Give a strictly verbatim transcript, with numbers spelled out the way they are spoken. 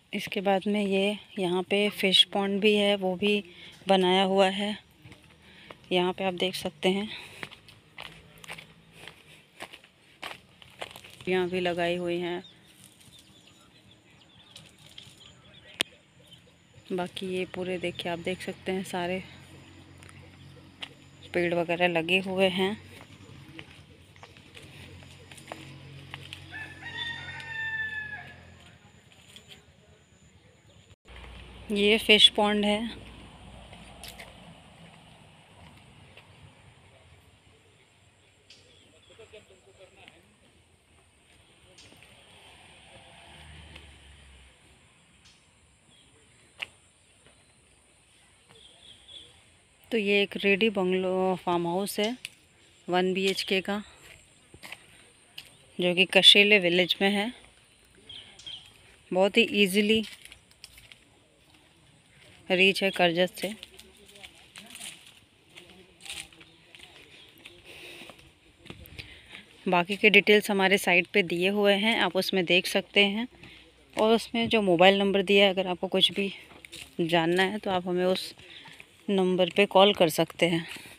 इसके बाद में ये यहाँ पे फिश पॉन्ड भी है, वो भी बनाया हुआ है। यहाँ पे आप देख सकते हैं यहाँ भी लगाई हुई हैं। बाकी ये पूरे देखिए, आप देख सकते हैं सारे पेड़ वगैरह लगे हुए हैं। ये फिश पॉन्ड है। तो ये एक रेडी बंगलो फार्म हाउस है वन बी एच के का, जो कि कशीले विलेज में है। बहुत ही इजीली रीच है करजत से। बाकी के डिटेल्स हमारे साइट पे दिए हुए हैं, आप उसमें देख सकते हैं। और उसमें जो मोबाइल नंबर दिया है, अगर आपको कुछ भी जानना है तो आप हमें उस नंबर पे कॉल कर सकते हैं।